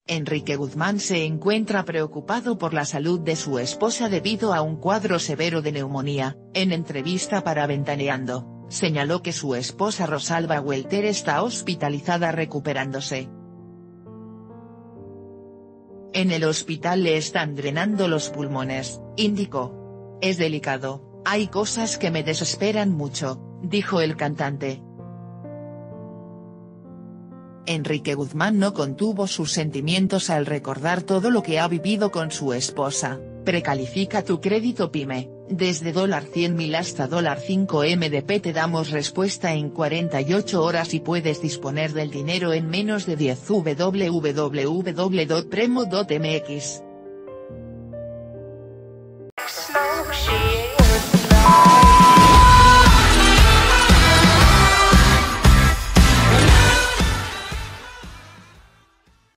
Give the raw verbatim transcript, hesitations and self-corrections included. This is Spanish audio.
Enrique Guzmán se encuentra preocupado por la salud de su esposa debido a un cuadro severo de neumonía. En entrevista para Ventaneando, señaló que su esposa Rosalba Welter está hospitalizada recuperándose. En el hospital le están drenando los pulmones, indicó. Es delicado, hay cosas que me desesperan mucho, dijo el cantante. Enrique Guzmán no contuvo sus sentimientos al recordar todo lo que ha vivido con su esposa. Precalifica tu crédito PYME, desde cien mil hasta cinco M D P te damos respuesta en cuarenta y ocho horas y puedes disponer del dinero en menos de diez. w w w punto premo punto m x